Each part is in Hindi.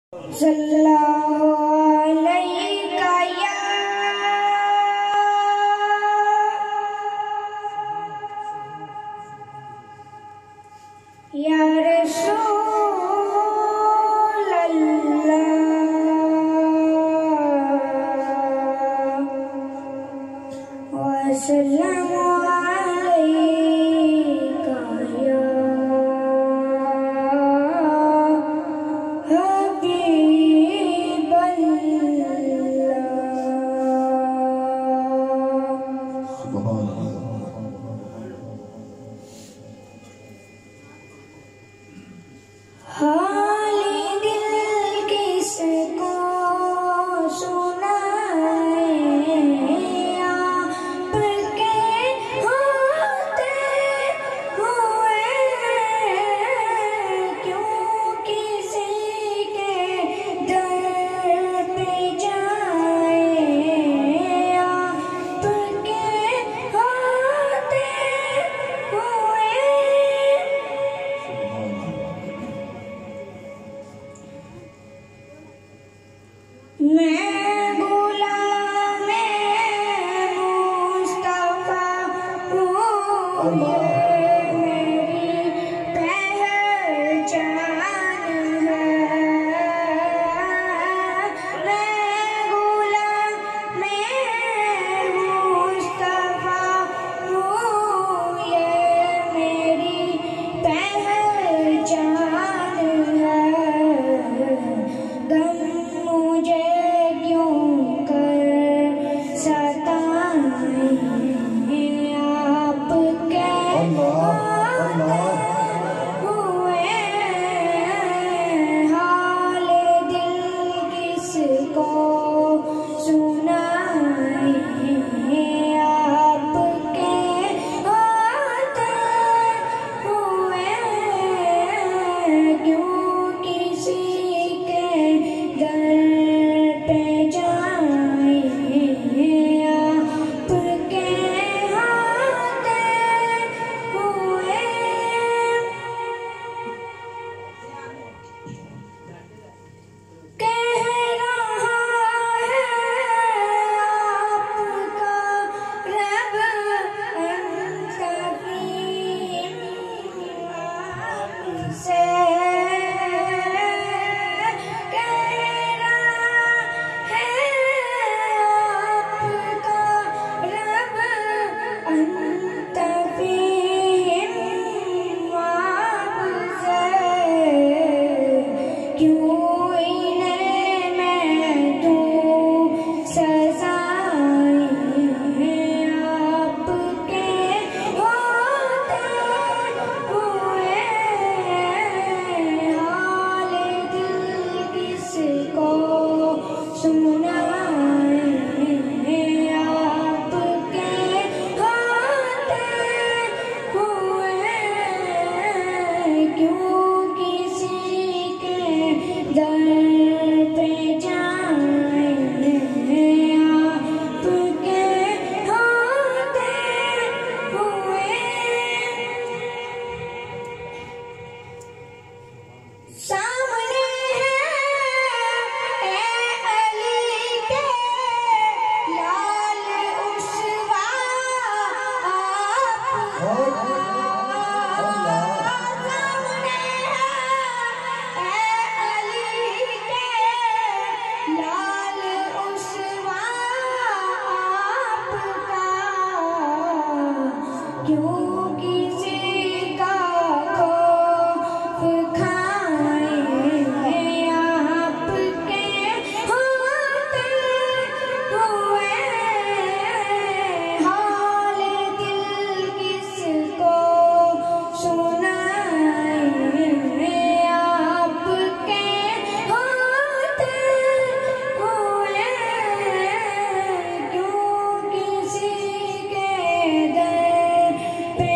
सल्लल्लाहु अलैका या रसूल अल्लाह वसल्लम अलैका या हबीब हाले दिल किसको सुनाए आपके होते हुए क्यों किसी के दर पे जाए आपके होते हुए मैं गुलाम मुस्तफा हूँ मेरी पहचान है मैं गुलाम मुस्तफा हूँ ये मेरी पहचान है गम मुझे क्यों कर सताए आपके हुए हाल दिल किसको सुनाए आपके होते हुए क्यों किसी के दर पे जाए आपके होते हुए कह रहा है आपका रब से क्यों किसी का खौफ खाए आपके होते हुए हाल दिल किसको सुनाए आपके होते हुए क्यों किसी के दर पे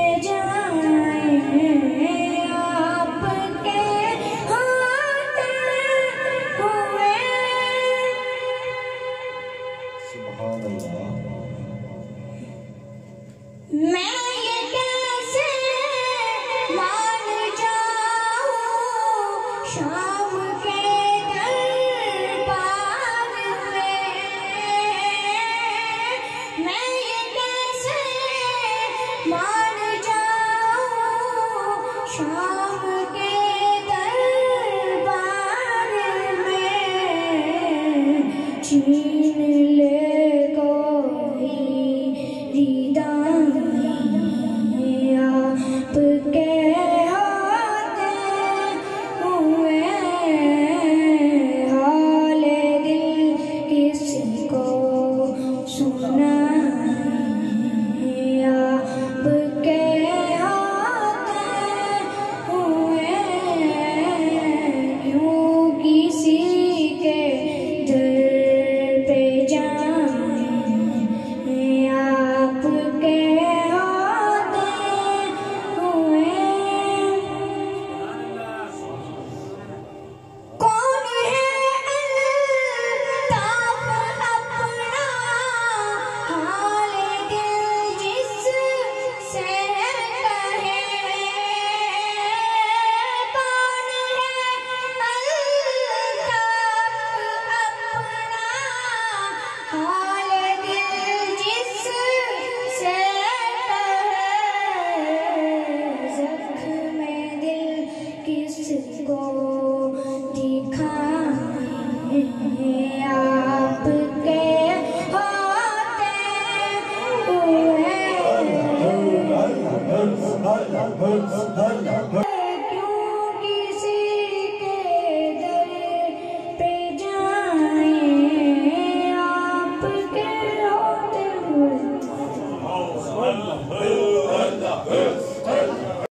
छीन ले कोई दाएं आपके होते हुए हाल दिल किसको सुनाए आपके होते हुए यूं किसी के दर पे जाए आपके होते हुए कौन है अल्ताफ अपना हाल दिल जिससे कहे कौन है अल्ताफ अपना हाल दिल जिससे कहे जख्म दिल किसको